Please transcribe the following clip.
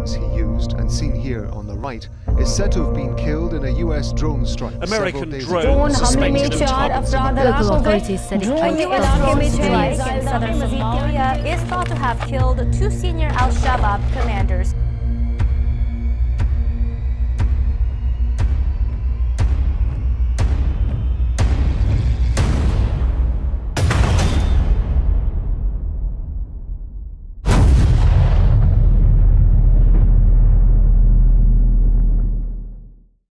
weapons he used, and seen here on the right, is said to have been killed in a US drone strike. American drone suspected of targeting. Local authorities said it tried to in southern Somalia is thought to have killed 2 senior al-Shabaab commanders.